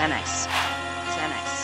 Xanax. Xanax.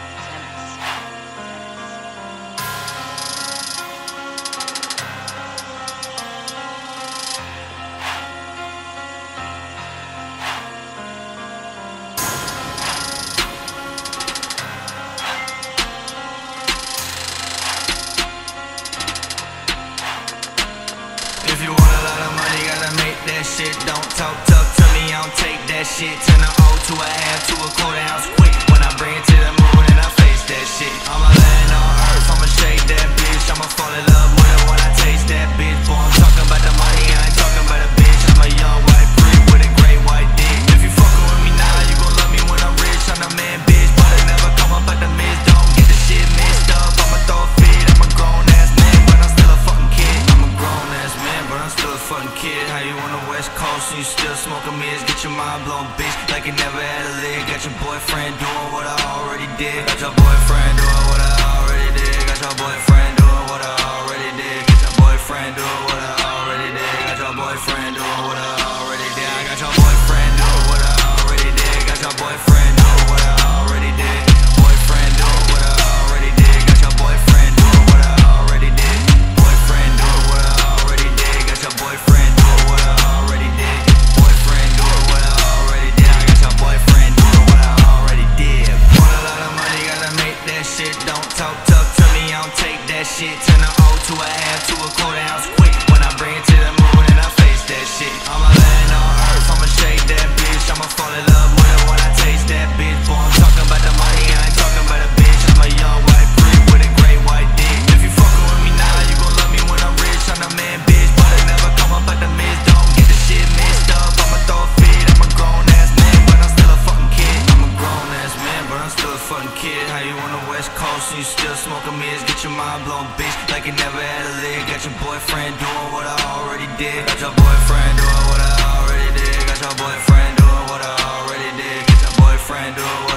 If you want a lot of money, gotta make that shit. Don't talk tough to me, I don't take that shit. Turn a O to a half to a quarter ounce quick. When I bring it to the moon and I face that shit. I'ma land on earth, I'ma shake that bitch. I'ma fall in love with her when I taste that bitch. Boy, I'm talking about the money, I ain't talking about a bitch. I'm a young white freak with a great white dick. If you fucking with me now, you gon' love me when I'm rich. I'm the man, bitch, but I never come up out the mist. Don't get the shit mixed up, I'ma throw a fit. I'm a grown ass man, but I'm still a fucking kid. I'm a grown ass man, but I'm still a fucking kid. How you on the west coast and you still smoking mids? Get your mind blown, bitch, like you never had a lid. Got your boyfriend doing what I already did. Got your boyfriend doing what I already did. Got your boyfriend doing what I already did. Got your boyfriend doing what I already did. Got your boyfriend doing what I already did. I got your boyfriend doing what I already did. Got your boyfriend doing what I already did. Boyfriend doing what I already did. Got your boyfriend doing what I already did. Boyfriend doing what I already did. Got your boyfriend doing what I already did. Boyfriend doing what I already did. I got your boyfriend doing what I already did. Want a lot of money, gotta make that shit. Don't talk tough to me, I don't take that shit. Turn a O to a half to a quarter ounce quick. When I bring it to the moon and I face that shit. I'ma land on earth, I'ma shake that bitch. I'ma fall in love with her when I taste that bitch. Boy, I'm talking about the money, I ain't talking about a bitch. I'm a young white freak with a great white dick. If you fucking with me now, you gon' love me when I'm rich. I'm the man, bitch, but I never come up out the mist. Don't get the shit mixed up, I'ma throw a fit. I'm a grown ass man, but I'm still a fucking kid. I'm a grown ass man, but I'm still a fucking kid. How you on the west coast and you still smoking mids? Get your mind blown, bitch, like you never had a lid. Got your boyfriend doing what I already did. Got your boyfriend doing what I already did. Got your boyfriend doing what I already did. Got your boyfriend doing what